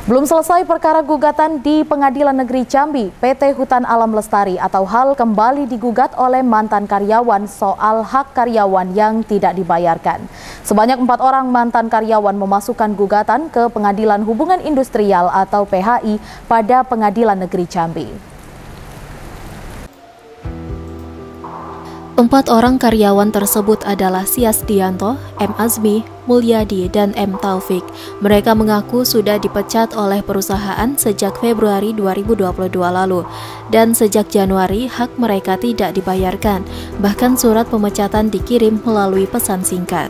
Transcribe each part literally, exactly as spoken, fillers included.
Belum selesai perkara gugatan di Pengadilan Negeri Jambi, P T Hutan Alam Lestari atau H A L kembali digugat oleh mantan karyawan soal hak karyawan yang tidak dibayarkan. Sebanyak empat orang mantan karyawan memasukkan gugatan ke Pengadilan Hubungan Industrial atau P H I pada Pengadilan Negeri Jambi. Empat orang karyawan tersebut adalah Siasdianto, M. Azmi, Mulyadi, dan M. Taufik. Mereka mengaku sudah dipecat oleh perusahaan sejak Februari dua ribu dua puluh dua lalu, dan sejak Januari hak mereka tidak dibayarkan. Bahkan surat pemecatan dikirim melalui pesan singkat.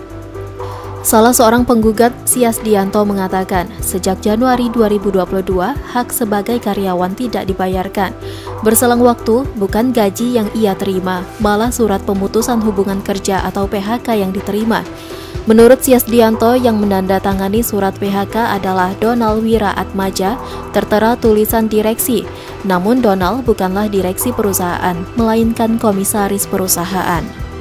Salah seorang penggugat, Siasdianto, mengatakan sejak Januari dua ribu dua puluh dua hak sebagai karyawan tidak dibayarkan. Berselang waktu, bukan gaji yang ia terima, malah surat pemutusan hubungan kerja atau P H K yang diterima. Menurut Siasdianto, yang menandatangani surat P H K adalah Donald Wira Atmaja, tertera tulisan direksi. Namun Donald bukanlah direksi perusahaan, melainkan komisaris perusahaan.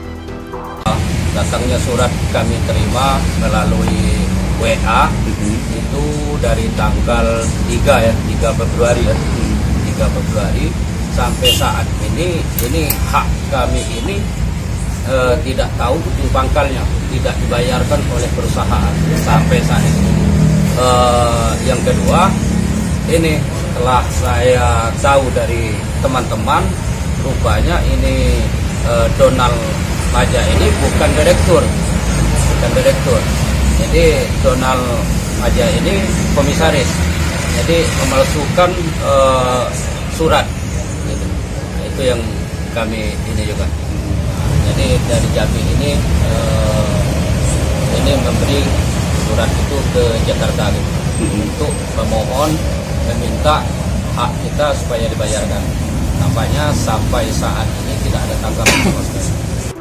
Datangnya surat kami terima melalui W A itu dari tanggal tiga ya, tiga Februari ya, tiga Februari sampai saat ini ini hak kami ini eh, tidak tahu ujung pangkalnya, tidak dibayarkan oleh perusahaan sampai saat ini. Eh, yang kedua, ini telah saya tahu dari teman-teman, rupanya ini eh, Donald Maja ini bukan direktur, bukan direktur. Jadi Donald Maja ini komisaris. Jadi memalsukan uh, surat. Gitu. Nah, itu yang kami ini juga. Jadi dari Jambi ini uh, ini memberi surat itu ke Jakarta gitu, untuk memohon meminta hak kita supaya dibayarkan. Nampaknya sampai saat ini tidak ada tanggapan sama sekali.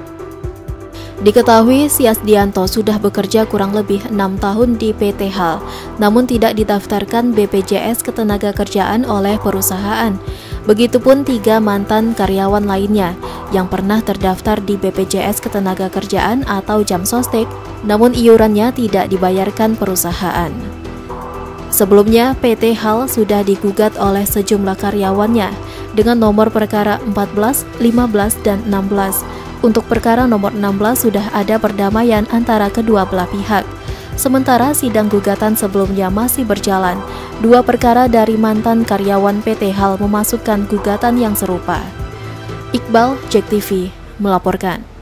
Diketahui Siasdianto sudah bekerja kurang lebih enam tahun di P T H A L, namun tidak didaftarkan B P J S Ketenagakerjaan oleh perusahaan. Begitupun tiga mantan karyawan lainnya yang pernah terdaftar di B P J S Ketenagakerjaan atau Jamsostek, namun iurannya tidak dibayarkan perusahaan. Sebelumnya, P T H A L sudah digugat oleh sejumlah karyawannya dengan nomor perkara empat belas, lima belas, dan enam belas. Untuk perkara nomor enam belas sudah ada perdamaian antara kedua belah pihak. Sementara sidang gugatan sebelumnya masih berjalan. Dua perkara dari mantan karyawan P T H A L memasukkan gugatan yang serupa. Iqbal, J E K T V, melaporkan.